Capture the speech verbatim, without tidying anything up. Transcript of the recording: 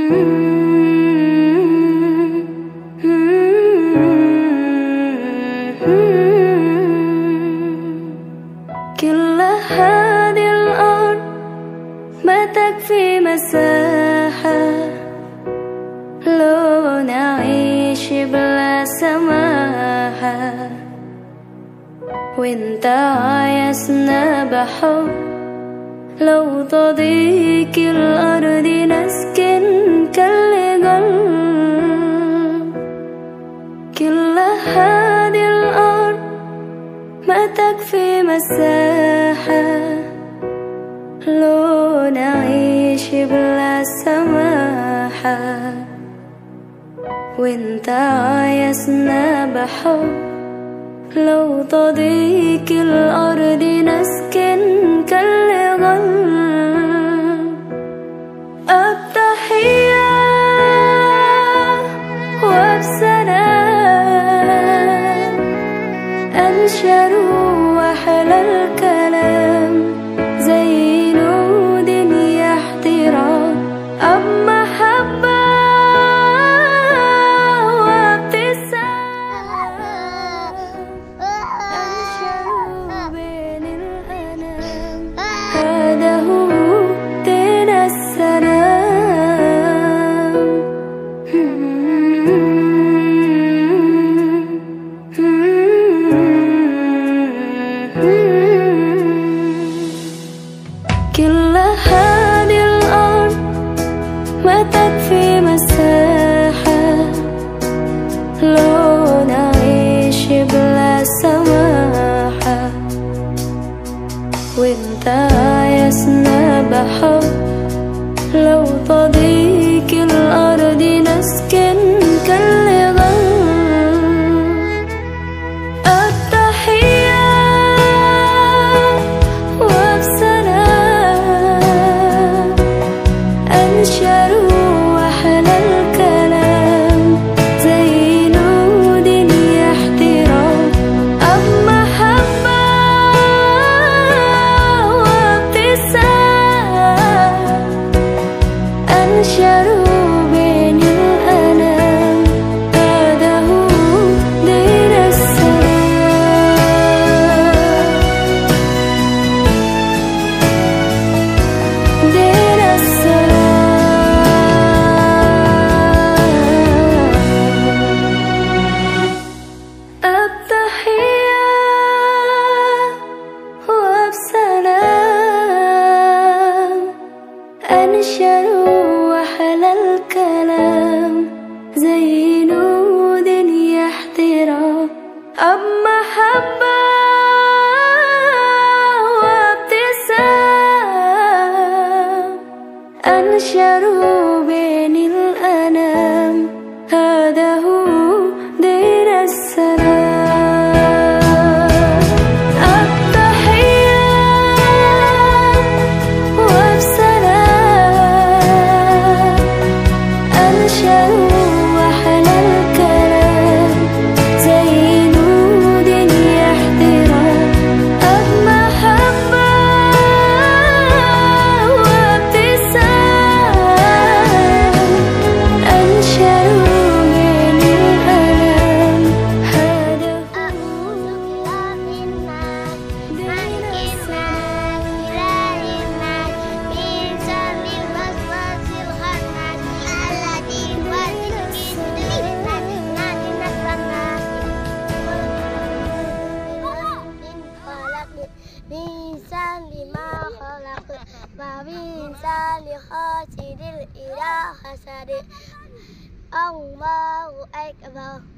كل هذه الأرض ما تكفي مساحة لو نعيش بلا سماحة، وانت عايزنا بحب لو تضيق الأرض نسكن كالقلب. كل هذه الأرض ما تكفي مساحة لو نعيش بلا سماحة، وانت عايزنا بحب لو تضيق الأرض نسكن كالغل. التحية وبسلام أنشروا أحلى الكلام زي نود يحترام أب محبة وابتسام أنشروا بين الأنام. هذا هو دين السلام. كل هذه الأرض ما تكفي مساحة لو نعيش بلا سماحة، وانت عايزنا بحب لو تضيق الأرض نسكن كالغل. التحية وبسلام أنشروا أحلى الكلام زي نود يحترام أب محبة وابتسام أنشروا بين الأنام. هذا هو دين السلام. دين السلام. التحية وبسلام أنشروا أحلى الكلام زي نود يحترام أب محبة وابتسام أنشروا بين الأنام. هذا هو دين السلام. التحية وبسلام أنشروا أحلى الكلام زي نود يحترام أب محبة وابتسام أنشروا بين الأنام. هذا أعوذ بالله من الناس ملك الناس إله الناس من شر الوسواس الخناس الذي يوسوس في صدور الناس من الناس من خلق من شر ما خلق ومن شر حاسد إذا حسد. الله أكبر.